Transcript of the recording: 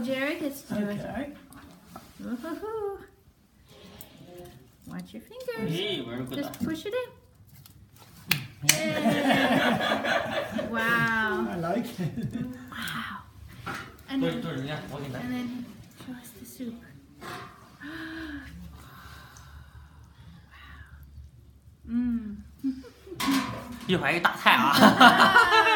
Jerry gets to do it. Okay. Woo-hoo-hoo. Watch your fingers. Hey, very good. Just push it in. Wow. I like it. Wow. And then show us the soup. Wow. 一会儿一大菜啊！